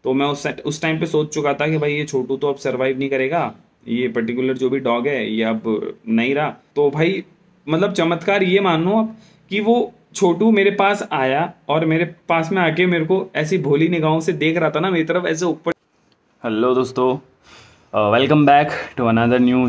तो मैं उस टाइम पे सोच चुका था कि भाई ये छोटू तो अब सर्वाइव नहीं करेगा, ये पर्टिकुलर जो भी डॉग है ये अब नहीं रहा। तो भाई मतलब चमत्कार ये मान लो आप कि वो छोटू मेरे पास आया और मेरे पास में आके मेरे को ऐसी भोली निगाहों से देख रहा था ना मेरी तरफ ऐसे ऊपर। हेलो दोस्तों, welcome back to another new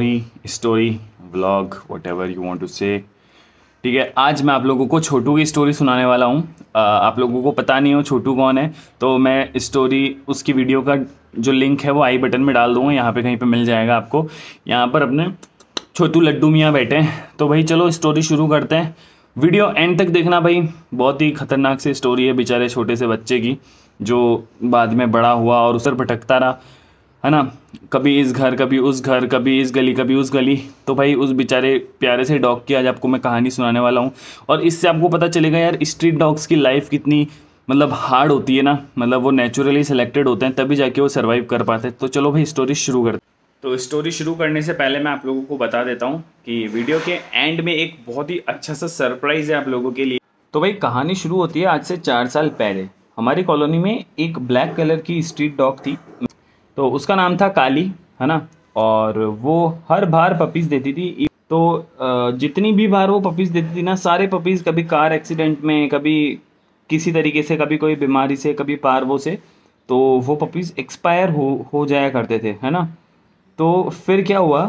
story vlog, whatever you want to say. ठीक है, आज मैं आप लोगों को छोटू की स्टोरी सुनाने वाला हूँ। आप लोगों को पता नहीं हो छोटू कौन है, तो मैं स्टोरी उसकी वीडियो का जो लिंक है वो आई बटन में डाल दूँगा, यहाँ पे कहीं पे मिल जाएगा आपको। यहाँ पर अपने छोटू लड्डू मियाँ बैठे हैं। तो भाई चलो स्टोरी शुरू करते हैं। वीडियो एंड तक देखना भाई, बहुत ही खतरनाक सी स्टोरी है बेचारे छोटे से बच्चे की, जो बाद में बड़ा हुआ और उस पर भटकता रहा, है ना। कभी इस घर, कभी उस घर, कभी इस गली, कभी उस गली। तो भाई उस बेचारे प्यारे से डॉग की आज आपको मैं कहानी सुनाने वाला हूँ। और इससे आपको पता चलेगा यार स्ट्रीट डॉग्स की लाइफ कितनी मतलब हार्ड होती है ना। मतलब वो नेचुरली सिलेक्टेड होते हैं तभी जाके वो सर्वाइव कर पाते हैं। तो चलो भाई स्टोरी शुरू करते हैं। तो स्टोरी शुरू करने से पहले मैं आप लोगों को बता देता हूँ कि वीडियो के एंड में एक बहुत ही अच्छा सा सरप्राइज है आप लोगों के लिए। तो भाई कहानी शुरू होती है आज से 4 साल पहले। हमारी कॉलोनी में एक ब्लैक कलर की स्ट्रीट डॉग थी, तो उसका नाम था काली, है ना। और वो हर बार पपीज़ देती थी। तो जितनी भी बार वो पपीज़ देती थी ना, सारे पपीज़ कभी कार एक्सीडेंट में, कभी किसी तरीके से, कभी कोई बीमारी से, कभी पार्वो से, तो वो पपीज़ एक्सपायर हो जाया करते थे, है ना। तो फिर क्या हुआ,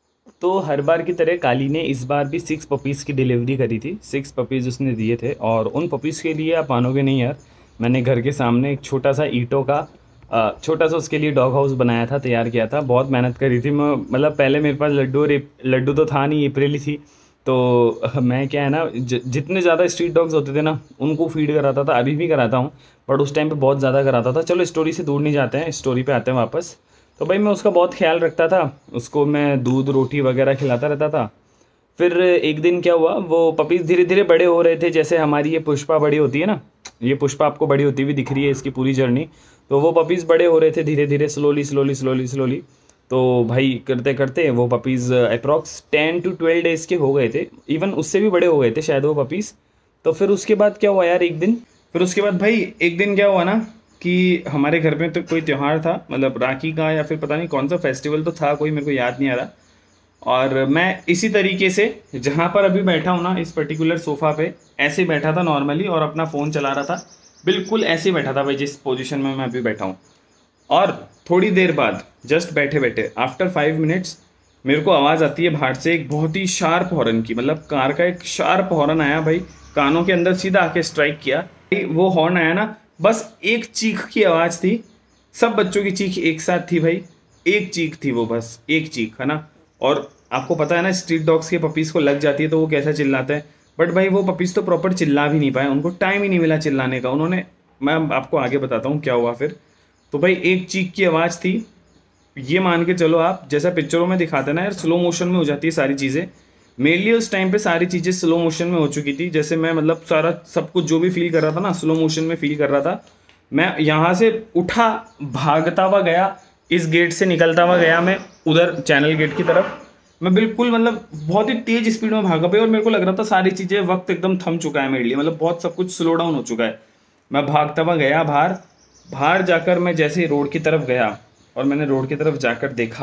तो हर बार की तरह काली ने इस बार भी 6 पपीज़ की डिलीवरी करी थी। 6 पपीज़ उसने दिए थे और उन पपीज़ के लिए आप मानोगे नहीं यार, मैंने घर के सामने एक छोटा सा ईंटों का छोटा सा उसके लिए डॉग हाउस बनाया था, तैयार किया था। बहुत मेहनत करी थी मैं, मतलब पहले मेरे पास लड्डू तो था नहीं, अप्रैल ही थी। तो मैं क्या है ना, जितने ज़्यादा स्ट्रीट डॉग्स होते थे ना उनको फीड कराता था, अभी भी कराता हूँ, बट उस टाइम पे बहुत ज़्यादा कराता था। चलो स्टोरी से दूर नहीं जाते हैं, स्टोरी पे आते हैं वापस। तो भाई मैं उसका बहुत ख्याल रखता था, उसको मैं दूध रोटी वगैरह खिलाता रहता था। फिर एक दिन क्या हुआ, वो पपीज़ धीरे धीरे बड़े हो रहे थे, जैसे हमारी ये पुष्पा बड़ी होती है ना, ये पुष्पा आपको बड़ी होती हुई दिख रही है, इसकी पूरी जर्नी। तो वो पपीज़ बड़े हो रहे थे धीरे धीरे, स्लोली स्लोली स्लोली स्लोली। तो भाई करते करते वो पपीज़ अप्रॉक्स 10 to 12 डेज़ के हो गए थे, इवन उससे भी बड़े हो गए थे शायद वो पपीज़। तो फिर उसके बाद क्या हुआ यार, एक दिन, फिर उसके बाद भाई एक दिन क्या हुआ ना कि हमारे घर में तो कोई त्यौहार था, मतलब राखी का या फिर पता नहीं कौन सा फेस्टिवल तो था, कोई मेरे को याद नहीं आ रहा। और मैं इसी तरीके से जहाँ पर अभी बैठा हूँ ना, इस पर्टिकुलर सोफ़ा पे ऐसे ही बैठा था नॉर्मली और अपना फ़ोन चला रहा था, बिल्कुल ऐसे ही बैठा था भाई जिस पोजीशन में मैं अभी बैठा हूँ। और थोड़ी देर बाद जस्ट बैठे बैठे आफ्टर 5 मिनट्स मेरे को आवाज़ आती है बाहर से एक बहुत ही शार्प हॉर्न की, मतलब कार का एक शार्प हॉर्न आया भाई, कानों के अंदर सीधा आके स्ट्राइक किया। वो हॉर्न आया ना, बस एक चीख की आवाज़ थी, सब बच्चों की चीख एक साथ थी भाई, एक चीख थी वो, बस एक चीख, है ना। और आपको पता है ना स्ट्रीट डॉग्स के पपीज़ को लग जाती है तो वो कैसा चिल्लाते हैं, बट भाई वो पपीज़ तो प्रॉपर चिल्ला भी नहीं पाए, उनको टाइम ही नहीं मिला चिल्लाने का। उन्होंने, मैं आपको आगे बताता हूँ क्या हुआ फिर। तो भाई एक चीख की आवाज़ थी, ये मान के चलो आप, जैसा पिक्चरों में दिखाते हैं ना यार, स्लो मोशन में हो जाती है सारी चीज़ें, मेरे लिए उस टाइम पे सारी चीज़ें स्लो मोशन में हो चुकी थी। जैसे मैं मतलब सारा सब कुछ जो भी फील कर रहा था ना, स्लो मोशन में फील कर रहा था। मैं यहाँ से उठा, भागता हुआ गया, इस गेट से निकलता हुआ गया मैं उधर चैनल गेट की तरफ। मैं बिल्कुल मतलब बहुत ही तेज स्पीड में भागा भाई, और मेरे को लग रहा था सारी चीज़ें, वक्त एकदम थम चुका है मेरे लिए, मतलब बहुत सब कुछ स्लो डाउन हो चुका है। मैं भागता हुआ गया बाहर, बाहर जाकर मैं जैसे ही रोड की तरफ गया और मैंने रोड की तरफ जाकर देखा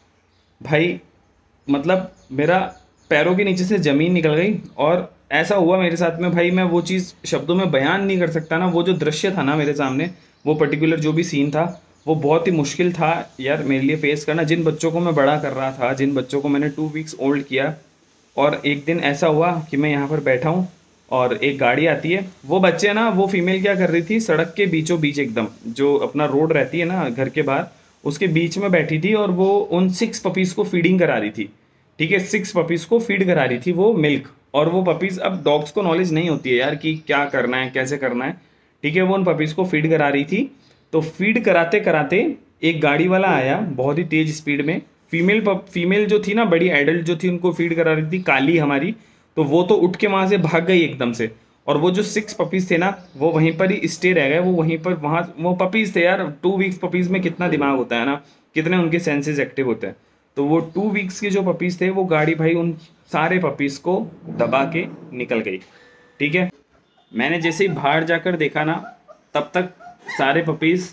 भाई, मतलब मेरा पैरों के नीचे से ज़मीन निकल गई। और ऐसा हुआ मेरे साथ में भाई, मैं वो चीज़ शब्दों में बयान नहीं कर सकता ना, वो जो दृश्य था ना मेरे सामने, वो पर्टिकुलर जो भी सीन था, वो बहुत ही मुश्किल था यार मेरे लिए फेस करना। जिन बच्चों को मैं बड़ा कर रहा था, जिन बच्चों को मैंने 2 वीक्स ओल्ड किया, और एक दिन ऐसा हुआ कि मैं यहाँ पर बैठा हूँ और एक गाड़ी आती है। वो बच्चे ना, वो फीमेल क्या कर रही थी, सड़क के बीचों बीच एकदम, जो अपना रोड रहती है ना घर के बाहर, उसके बीच में बैठी थी और वो उन 6 पपीज़ को फीडिंग करा रही थी। ठीक है, 6 पपीज़ को फीड करा रही थी वो मिल्क। और वो पपीज़, अब डॉग्स को नॉलेज नहीं होती है यार कि क्या करना है कैसे करना है। ठीक है, वो उन पपीज़ को फीड करा रही थी। तो फीड कराते कराते एक गाड़ी वाला आया बहुत ही तेज स्पीड में। फीमेल जो थी ना, बड़ी एडल्ट जो थी, उनको फीड करा रही थी काली हमारी। तो वो तो उठ के वहां से भाग गई एकदम से, और वो जो 6 पपीज़ थे ना, वो वहीं पर ही स्टे रह गए। वो वहीं पर, वहाँ वो पपीज़ थे यार, 2 वीक्स पपीज़ में कितना दिमाग होता है ना, कितने उनके सेंसेस एक्टिव होते हैं। तो वो 2 वीक्स के जो पपीज़ थे, वो गाड़ी भाई उन सारे पपीज़ को दबा के निकल गई। ठीक है, मैंने जैसे ही बाहर जाकर देखा ना, तब तक सारे पपीज़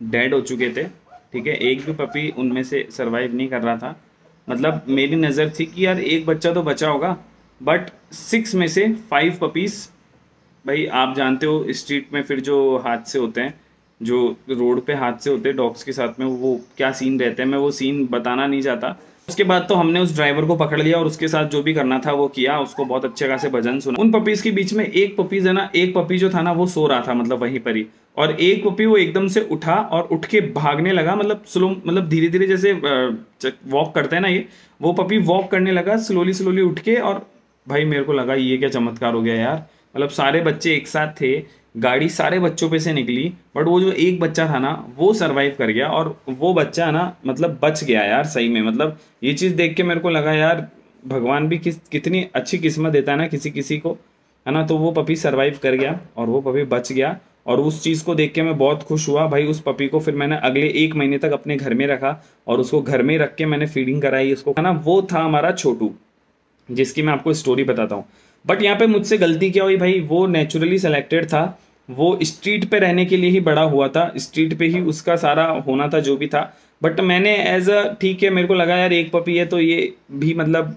डेड हो चुके थे। ठीक है, एक भी पपी उनमें से सरवाइव नहीं कर रहा था। मतलब मेरी नज़र थी कि यार एक बच्चा तो बचा होगा, बट 6 में से 5 पपीज़, भाई आप जानते हो स्ट्रीट में फिर जो हादसे होते हैं, जो रोड पे हादसे होते हैं डॉग्स के साथ में, वो क्या सीन रहते हैं, मैं वो सीन बताना नहीं चाहता। उसके बाद तो हमने उस ड्राइवर को पकड़ लिया और उसके साथ जो भी करना था वो किया, उसको बहुत अच्छे खासे भजन सुना। उन पपीज़ के बीच में एक पपीज़ है ना, एक पपी जो था ना वो सो रहा था मतलब वहीं पर ही, और एक पपी वो एकदम से उठा और उठ के भागने लगा, मतलब स्लो, मतलब धीरे धीरे जैसे वॉक करते हैं ना ये, वो पपी वॉक करने लगा स्लोली स्लोली उठ के। और भाई मेरे को लगा ये क्या चमत्कार हो गया यार, मतलब सारे बच्चे एक साथ थे, गाड़ी सारे बच्चों पे से निकली, बट वो जो एक बच्चा था ना वो सरवाइव कर गया, और वो बच्चा ना मतलब बच गया यार सही में। मतलब ये चीज़ देख के मेरे को लगा यार भगवान भी कितनी अच्छी किस्मत देता है ना किसी किसी को, है ना। तो वो पपी सरवाइव कर गया और वो पपी बच गया, और उस चीज़ को देख के मैं बहुत खुश हुआ भाई। उस पपी को फिर मैंने अगले 1 महीने तक अपने घर में रखा, और उसको घर में रख के मैंने फीडिंग कराई उसको, है ना। वो था हमारा छोटू, जिसकी मैं आपको स्टोरी बताता हूँ। बट यहाँ पे मुझसे गलती क्या हुई भाई, वो नेचुरली सेलेक्टेड था, वो स्ट्रीट पे रहने के लिए ही बड़ा हुआ था, स्ट्रीट पे ही उसका सारा होना था जो भी था। बट मैंने एज अ, ठीक है मेरे को लगा यार एक पपी है तो ये भी मतलब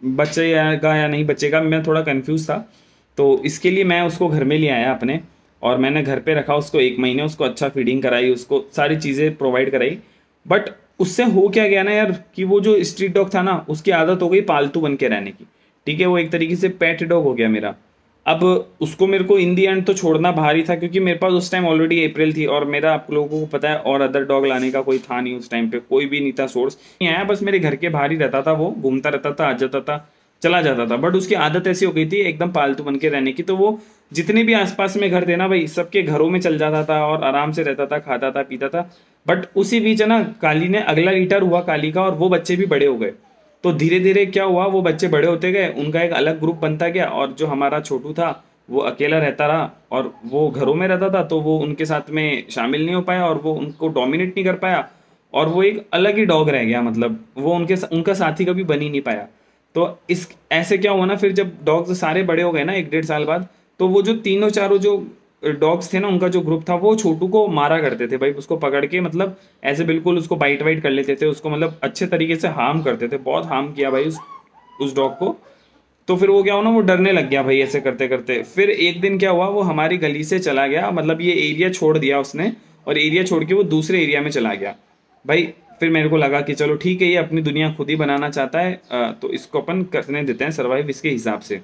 बचेगा या नहीं बचेगा, मैं थोड़ा कंफ्यूज था। तो इसके लिए मैं उसको घर में ले आया अपने, और मैंने घर पे रखा उसको 1 महीने, उसको अच्छा फीडिंग कराई, उसको सारी चीज़ें प्रोवाइड कराई। बट उससे हो क्या गया ना यार, कि वो जो स्ट्रीट डॉग था ना उसकी आदत हो गई पालतू बन के रहने की। ठीक है, वो एक तरीके से पेट डॉग हो गया मेरा। अब उसको मेरे को इन दी एंड तो छोड़ना भारी था, क्योंकि मेरे पास उस टाइम ऑलरेडी अप्रैल थी, और मेरा आप लोगों को पता है और अदर डॉग लाने का कोई था नहीं उस टाइम पे, कोई भी नहीं था सोर्स नहीं आया, बस मेरे घर के बाहर ही रहता था, वो घूमता रहता था, आ जाता था, चला जाता था। बट उसकी आदत ऐसी हो गई थी एकदम पालतू बन के रहने की, तो वो जितने भी आसपास में घर थे ना भाई सबके घरों में चल जाता था और आराम से रहता था, खाता था पीता था। बट उसी बीच है ना काली ने अगला लीटर हुआ काली का, और वो बच्चे भी बड़े हो गए। तो धीरे धीरे क्या हुआ, वो बच्चे बड़े होते गए, उनका एक अलग ग्रुप बनता गया, और जो हमारा छोटू था वो अकेला रहता रहा, और वो घरों में रहता था तो वो उनके साथ में शामिल नहीं हो पाया, और वो उनको डोमिनेट नहीं कर पाया, और वो एक अलग ही डॉग रह गया, मतलब वो उनका साथी कभी बन ही नहीं पाया। तो इस ऐसे क्या हुआ ना, फिर जब डॉग्स सारे बड़े हो गए ना 1-1.5 साल बाद, तो वो जो तीनों चारों जो डॉग्स थे ना उनका जो ग्रुप था वो छोटू को मारा करते थे भाई, उसको पकड़ के मतलब ऐसे बिल्कुल उसको बाइट वाइट कर लेते थे, उसको मतलब अच्छे तरीके से हार्म करते थे, बहुत हार्म किया भाई उस डॉग को। तो फिर वो क्या हुआ ना, वो डरने लग गया भाई ऐसे करते करते। फिर एक दिन क्या हुआ, वो हमारी गली से चला गया, मतलब ये एरिया छोड़ दिया उसने, और एरिया छोड़ के वो दूसरे एरिया में चला गया भाई। फिर मेरे को लगा कि चलो ठीक है ये अपनी दुनिया खुद ही बनाना चाहता है, तो इसको अपन करने देते हैं सर्वाइव इसके हिसाब से।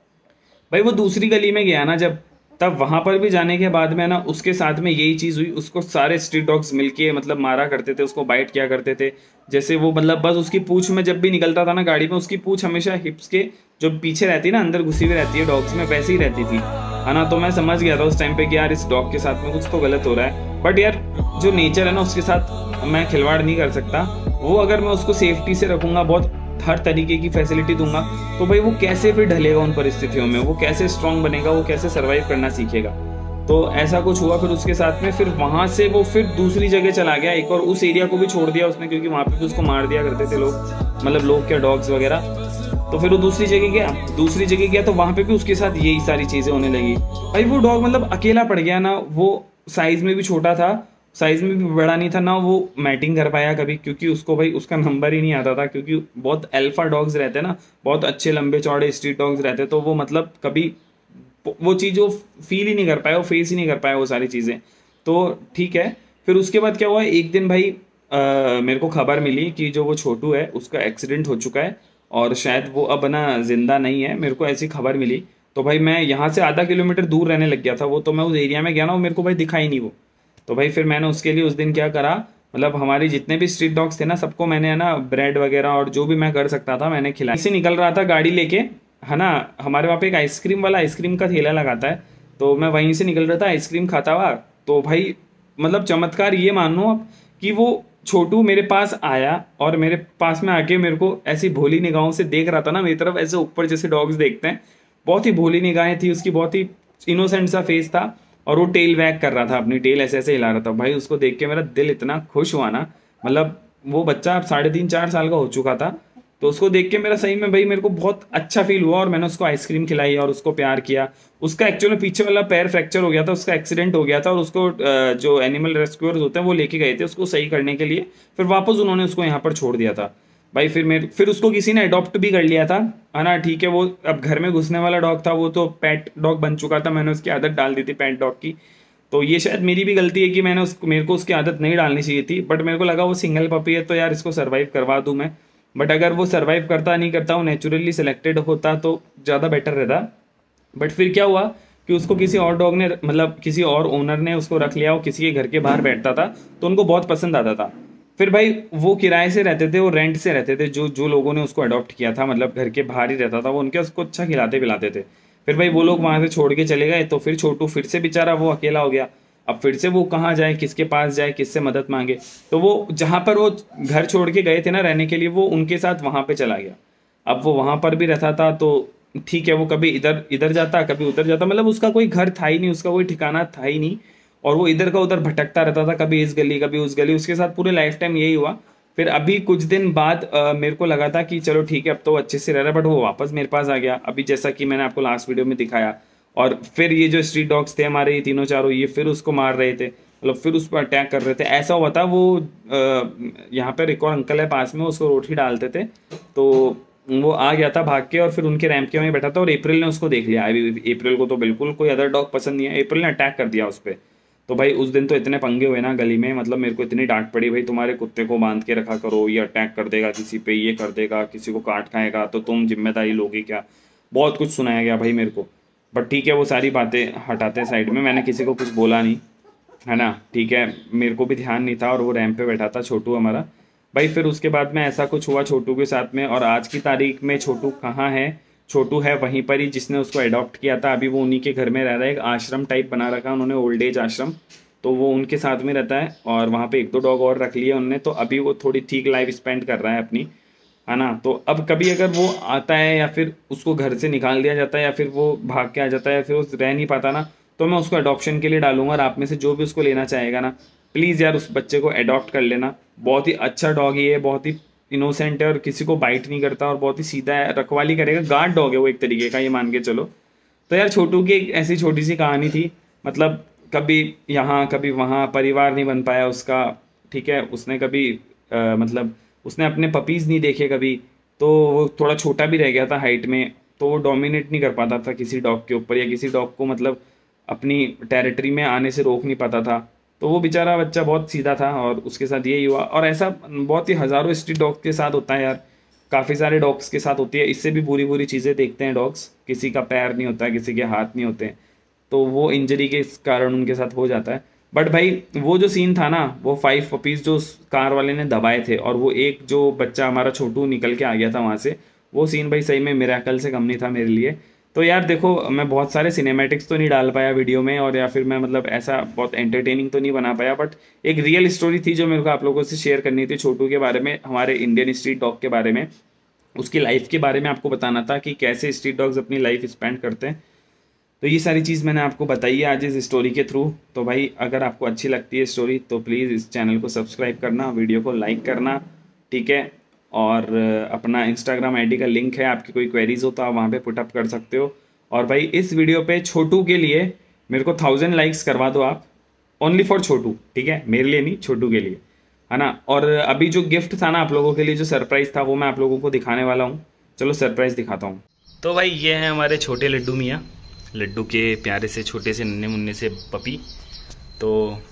भाई वो दूसरी गली में गया ना जब, तब वहां पर भी जाने के बाद में ना उसके साथ में यही चीज हुई, उसको सारे स्ट्रीट डॉग्स मिलके मतलब मारा करते थे, उसको बाइट किया करते थे। जैसे वो मतलब बस उसकी पूंछ में जब भी निकलता था ना गाड़ी में, उसकी पूंछ हमेशा हिप्स के जो पीछे रहती है ना, अंदर घुसी हुई रहती है डॉग्स में, वैसे ही रहती थी, है ना। तो मैं समझ गया था उस टाइम पे कि यार इस डॉग के साथ में कुछ तो गलत हो रहा है। बट यार जो नेचर है ना उसके साथ मैं खिलवाड़ नहीं कर सकता, वो अगर मैं उसको सेफ्टी से रखूंगा, बहुत हर तरीके की फैसिलिटी दूंगा, तो भाई वो कैसे फिर ढलेगा उन परिस्थितियों में, वो कैसे स्ट्रांग बनेगा, वो कैसे सर्वाइव करना सीखेगा। तो ऐसा कुछ हुआ फिर उसके साथ में। फिर वहां से वो फिर दूसरी जगह चला गया एक, और उस एरिया को भी छोड़ दिया उसने, क्योंकि वहां पे भी उसको मार दिया करते थे लोग, मतलब लोग क्या डॉग्स वगैरह। तो फिर वो दूसरी जगह गया तो वहां पे भी उसके साथ यही सारी चीजें होने लगी भाई। वो डॉग मतलब अकेला पड़ गया ना, वो साइज में भी छोटा था, साइज में भी बड़ा नहीं था ना, वो मैटिंग कर पाया कभी, क्योंकि उसको भाई उसका नंबर ही नहीं आता था, क्योंकि बहुत अल्फा डॉग्स रहते हैं ना, बहुत अच्छे लंबे चौड़े स्ट्रीट डॉग्स रहते हैं, तो वो मतलब कभी वो चीज़ वो फील ही नहीं कर पाया, वो फेस ही नहीं कर पाया वो सारी चीज़ें। तो ठीक है, फिर उसके बाद क्या हुआ, एक दिन भाई मेरे को खबर मिली कि जो वो छोटू है उसका एक्सीडेंट हो चुका है, और शायद वो अब ना जिंदा नहीं है, मेरे को ऐसी खबर मिली। तो भाई मैं यहाँ से आधा किलोमीटर दूर रहने लग गया था वो, तो मैं उस एरिया में गया ना, वो मेरे को भाई दिखा ही नहीं वो। तो भाई फिर मैंने उसके लिए उस दिन क्या करा, मतलब हमारे जितने भी स्ट्रीट डॉग्स थे ना सबको मैंने है ना ब्रेड वगैरह और जो भी मैं कर सकता था मैंने खिलाया। से निकल रहा था गाड़ी लेके, है ना, हमारे वहाँ पे एक आइसक्रीम वाला आइसक्रीम का ठेला लगाता है, तो मैं वहीं से निकल रहा था आइसक्रीम खाता हुआ। तो भाई मतलब चमत्कार ये मानो आप कि वो छोटू मेरे पास आया, और मेरे पास में आके मेरे को ऐसी भोली निगाहों से देख रहा था ना मेरी तरफ, ऐसे ऊपर जैसे डॉग्स देखते हैं, बहुत ही भोली निगाहें थी उसकी, बहुत ही इनोसेंट सा फेस था, और वो टेल वैग कर रहा था, अपनी टेल ऐसे ऐसे हिला रहा था। भाई उसको देख के मेरा दिल इतना खुश हुआ ना, मतलब वो बच्चा अब 3.5-4 साल का हो चुका था, तो उसको देख के मेरा सही में भाई मेरे को बहुत अच्छा फील हुआ और मैंने उसको आइसक्रीम खिलाई और उसको प्यार किया। उसका एक्चुअली पीछे वाला पैर फ्रैक्चर हो गया था, उसका एक्सीडेंट हो गया था और उसको जो एनिमल रेस्क्यूअर्स होते हैं वो लेके गए थे उसको सही करने के लिए, फिर वापस उन्होंने उसको यहाँ पर छोड़ दिया था भाई। फिर उसको किसी ने अडॉप्ट भी कर लिया था, है ना, ठीक है। वो अब घर में घुसने वाला डॉग था, वो तो पेट डॉग बन चुका था, मैंने उसकी आदत डाल दी थी पेट डॉग की। तो ये शायद मेरी भी गलती है कि मेरे को उसकी आदत नहीं डालनी चाहिए थी, बट मेरे को लगा वो सिंगल पपी है तो यार इसको सर्वाइव करवा दूं मैं। बट अगर वो सर्वाइव करता नहीं करता, वो नेचुरली सिलेक्टेड होता तो ज़्यादा बेटर रहता। बट फिर क्या हुआ कि उसको किसी और डॉग ने, मतलब किसी और ओनर ने उसको रख लिया, वो किसी के घर के बाहर बैठता था तो उनको बहुत पसंद आता था। फिर भाई वो किराए से रहते थे, वो रेंट से रहते थे, जो लोगों ने उसको अडॉप्ट किया था, मतलब घर के बाहर ही रहता था वो, उनके उसको अच्छा खिलाते पिलाते थे। फिर भाई वो लोग वहाँ से छोड़ के चले गए, तो फिर छोटू फिर से बेचारा वो अकेला हो गया। अब फिर से वो कहाँ जाए, किसके पास जाए, किससे मदद मांगे। तो वो जहाँ पर वो घर छोड़ के गए थे ना रहने के लिए, वो उनके साथ वहाँ पे चला गया। अब वो वहाँ पर भी रहता था तो ठीक है, वो कभी इधर इधर जाता कभी उधर जाता, मतलब उसका कोई घर था ही नहीं, उसका कोई ठिकाना था ही नहीं, और वो इधर का उधर भटकता रहता था, कभी इस गली कभी उस गली। उसके साथ पूरे लाइफ टाइम यही हुआ। फिर अभी कुछ दिन बाद मेरे को लगा था कि चलो ठीक है अब तो अच्छे से रह रहा है, बट वो वापस मेरे पास आ गया अभी, जैसा कि मैंने आपको लास्ट वीडियो में दिखाया। और फिर ये जो स्ट्रीट डॉग्स थे हमारे, ये तीनों चारों, ये फिर उसको मार रहे थे, मतलब फिर उस पर अटैक कर रहे थे। ऐसा हुआ था वो यहाँ पर एक और अंकल है पास में, उसको रोटी डालते थे, तो वो आ गया था भाग के और फिर उनके रैंप के वहीं बैठा था, और अप्रैल ने उसको देख लिया। अभी अप्रैल को तो बिल्कुल कोई अदर डॉग पसंद नहीं है, अप्रैल ने अटैक कर दिया उस पर। तो भाई उस दिन तो इतने पंगे हुए ना गली में, मतलब मेरे को इतनी डांट पड़ी, भाई तुम्हारे कुत्ते को बांध के रखा करो, ये अटैक कर देगा किसी पे, ये कर देगा, किसी को काट खाएगा तो तुम जिम्मेदारी लोगे क्या। बहुत कुछ सुनाया गया भाई मेरे को। बट ठीक है, वो सारी बातें हटाते साइड में, मैंने किसी को कुछ बोला नहीं, है ना, ठीक है, मेरे को भी ध्यान नहीं था, और वो रैंप पे बैठा था छोटू हमारा भाई। फिर उसके बाद में ऐसा कुछ हुआ छोटू के साथ में, और आज की तारीख में छोटू कहाँ है, छोटू है वहीं पर ही जिसने उसको अडॉप्ट किया था, अभी वो उन्हीं के घर में रह रहा है। एक आश्रम टाइप बना रखा है उन्होंने, ओल्ड एज आश्रम, तो वो उनके साथ में रहता है, और वहाँ पे 1-2 डॉग और रख लिए उन्होंने, तो अभी वो थोड़ी ठीक लाइफ स्पेंड कर रहा है अपनी, है ना। तो अब कभी अगर वो आता है या फिर उसको घर से निकाल दिया जाता है या फिर वो भाग के आ जाता है या फिर वो रह नहीं पाता ना, तो मैं उसको अडॉप्शन के लिए डालूंगा। और आप में से जो भी उसको लेना चाहेगा ना, प्लीज़ यार उस बच्चे को अडॉप्ट कर लेना। बहुत ही अच्छा डॉग है, बहुत ही इनोसेंट है और किसी को बाइट नहीं करता और बहुत ही सीधा है, रखवाली करेगा, गार्ड डॉग है वो एक तरीके का, ये मान के चलो। तो यार छोटू की एक ऐसी छोटी सी कहानी थी, मतलब कभी यहाँ कभी वहाँ, परिवार नहीं बन पाया उसका, ठीक है, उसने कभी मतलब उसने अपने पपीज़ नहीं देखे कभी, तो वो थोड़ा छोटा भी रह गया था हाइट में, तो वो डोमिनेट नहीं कर पाता था किसी डॉग के ऊपर, या किसी डॉग को मतलब अपनी टेरिटरी में आने से रोक नहीं पाता था। तो वो बेचारा बच्चा बहुत सीधा था और उसके साथ यही हुआ, और ऐसा बहुत ही हज़ारों स्ट्रीट डॉग्स के साथ होता है यार, काफ़ी सारे डॉग्स के साथ होती है। इससे भी बुरी बुरी चीज़ें देखते हैं डॉग्स, किसी का पैर नहीं होता है, किसी के हाथ नहीं होते, तो वो इंजरी के कारण उनके साथ हो जाता है। बट भाई वो जो सीन था ना, वो 5 पपीज़ जो कार वाले ने दबाए थे, और वो एक जो बच्चा हमारा छोटू निकल के आ गया था वहाँ से, वो सीन भाई सही में मिरेकल से कम नहीं था मेरे लिए। तो यार देखो, मैं बहुत सारे सिनेमैटिक्स तो नहीं डाल पाया वीडियो में, और या फिर मैं मतलब ऐसा बहुत एंटरटेनिंग तो नहीं बना पाया, बट एक रियल स्टोरी थी जो मेरे को आप लोगों से शेयर करनी थी छोटू के बारे में, हमारे इंडियन स्ट्रीट डॉग के बारे में, उसकी लाइफ के बारे में आपको बताना था कि कैसे स्ट्रीट डॉग्स अपनी लाइफ स्पेंड करते हैं। तो ये सारी चीज़ मैंने आपको बताई है आज इस स्टोरी के थ्रू। तो भाई अगर आपको अच्छी लगती है स्टोरी तो प्लीज़ इस चैनल को सब्सक्राइब करना, वीडियो को लाइक करना, ठीक है। और अपना इंस्टाग्राम आईडी का लिंक है, आपकी कोई क्वेरीज हो तो आप वहाँ पे पुटअप कर सकते हो। और भाई इस वीडियो पे छोटू के लिए मेरे को 1000 लाइक्स करवा दो आप, ओनली फॉर छोटू, ठीक है, मेरे लिए नहीं, छोटू के लिए, है ना। और अभी जो गिफ्ट था ना आप लोगों के लिए, जो सरप्राइज़ था, वो मैं आप लोगों को दिखाने वाला हूँ। चलो सरप्राइज़ दिखाता हूँ। तो भाई ये है हमारे छोटे लड्डू मियाँ, लड्डू के प्यारे से छोटे से नन्हे मुन्ने से पपी। तो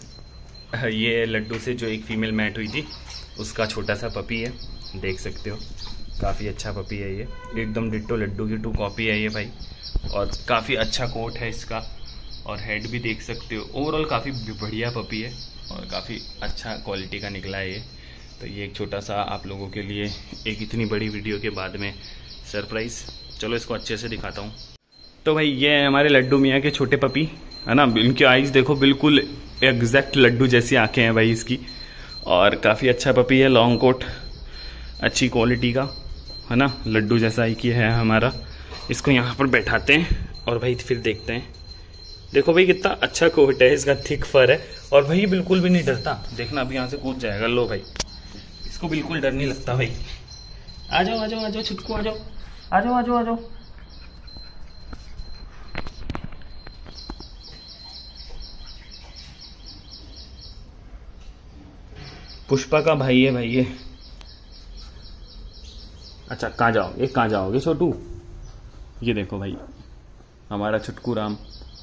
ये लड्डू से जो एक फीमेल मैट हुई थी उसका छोटा सा पपी है, देख सकते हो, काफ़ी अच्छा पपी है ये, एकदम डिट्टो लड्डू की 2 कॉपी है ये भाई। और काफ़ी अच्छा कोट है इसका, और हेड भी देख सकते हो। ओवरऑल काफ़ी बढ़िया पपी है और काफ़ी अच्छा क्वालिटी का निकला है ये। तो ये एक छोटा सा आप लोगों के लिए एक इतनी बड़ी वीडियो के बाद में सरप्राइज़। चलो इसको अच्छे से दिखाता हूँ। तो भाई ये है हमारे लड्डू मियाँ के छोटे पपी, है ना। इनकी आइज़ देखो, बिल्कुल एग्जैक्ट लड्डू जैसी आंखें हैं भाई इसकी, और काफ़ी अच्छा पपी है, लॉन्ग कोट, अच्छी क्वालिटी का, है ना, लड्डू जैसा ही की है हमारा। इसको यहाँ पर बैठाते हैं और भाई फिर देखते हैं। देखो भाई कितना अच्छा कोट है इसका, थिक फर है, और भाई बिल्कुल भी नहीं डरता, देखना अभी यहाँ से कूद जाएगा। लो भाई, इसको बिल्कुल डर नहीं लगता भाई, आ जाओ आ जाओ आ जाओ छुटकू, आ जाओ आ जाओ आ जाओ आ जाओ। पुष्पा का भाई है भाई ये। अच्छा कहाँ जाओगे, कहाँ जाओगे छोटू? ये देखो भाई हमारा छुटकू राम।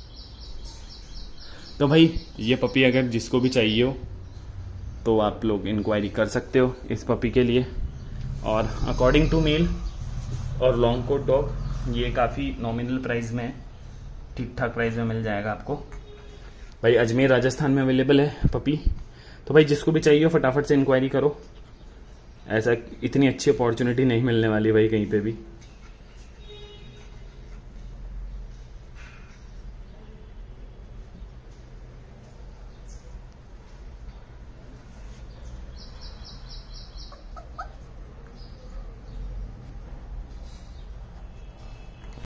तो भाई ये पपी अगर जिसको भी चाहिए हो तो आप लोग इंक्वायरी कर सकते हो इस पपी के लिए। और अकॉर्डिंग टू मेल और लॉन्ग कोट डॉग ये काफ़ी नॉमिनल प्राइस में है, ठीक ठाक प्राइस में मिल जाएगा आपको भाई। अजमेर राजस्थान में अवेलेबल है पपी। तो भाई जिसको भी चाहिए हो फटाफट से इंक्वायरी करो, ऐसा इतनी अच्छी अपॉर्चुनिटी नहीं मिलने वाली भाई कहीं पे भी।